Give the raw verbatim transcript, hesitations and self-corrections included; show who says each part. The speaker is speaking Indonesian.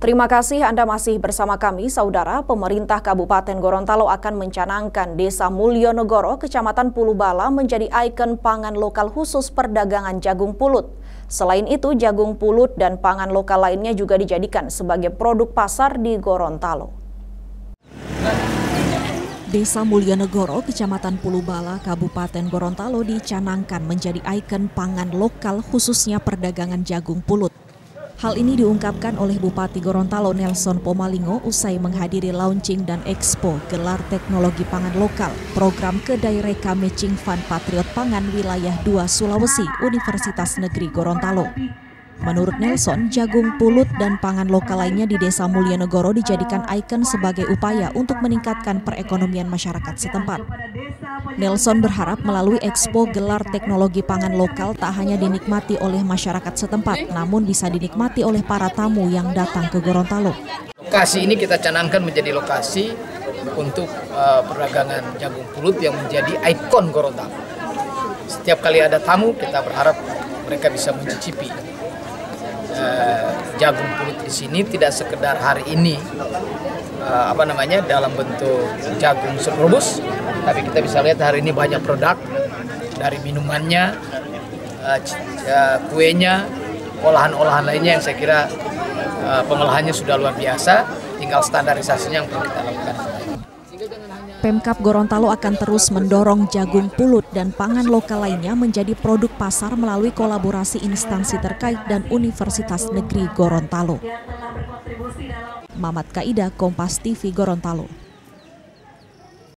Speaker 1: Terima kasih Anda masih bersama kami, Saudara. Pemerintah Kabupaten Gorontalo akan mencanangkan Desa Mulyonegoro, Kecamatan Pulubala menjadi ikon pangan lokal khusus perdagangan jagung pulut. Selain itu, jagung pulut dan pangan lokal lainnya juga dijadikan sebagai produk pasar di Gorontalo.
Speaker 2: Desa Mulyonegoro, Kecamatan Pulubala, Kabupaten Gorontalo dicanangkan menjadi ikon pangan lokal khususnya perdagangan jagung pulut. Hal ini diungkapkan oleh Bupati Gorontalo Nelson Pomalingo usai menghadiri launching dan expo gelar teknologi pangan lokal program Kedai Reka Matching Fund Patriot Pangan Wilayah dua Sulawesi Universitas Negeri Gorontalo. Menurut Nelson, jagung pulut dan pangan lokal lainnya di Desa Mulyonegoro dijadikan ikon sebagai upaya untuk meningkatkan perekonomian masyarakat setempat. Nelson berharap melalui expo gelar teknologi pangan lokal tak hanya dinikmati oleh masyarakat setempat, namun bisa dinikmati oleh para tamu yang datang ke Gorontalo.
Speaker 3: Lokasi ini kita canangkan menjadi lokasi untuk uh, perdagangan jagung pulut yang menjadi ikon Gorontalo. Setiap kali ada tamu, kita berharap mereka bisa mencicipi uh, jagung pulut di sini, tidak sekedar hari ini uh, apa namanya dalam bentuk jagung rebus. Tapi kita bisa lihat hari ini banyak produk dari minumannya, kuenya, olahan-olahan lainnya yang saya kira pengolahannya sudah luar biasa, tinggal standarisasinya yang perlu kita lakukan.
Speaker 2: Pemkab Gorontalo akan terus mendorong jagung pulut dan pangan lokal lainnya menjadi produk pasar melalui kolaborasi instansi terkait dan Universitas Negeri Gorontalo. Mamat Kaida, Kompas T V Gorontalo.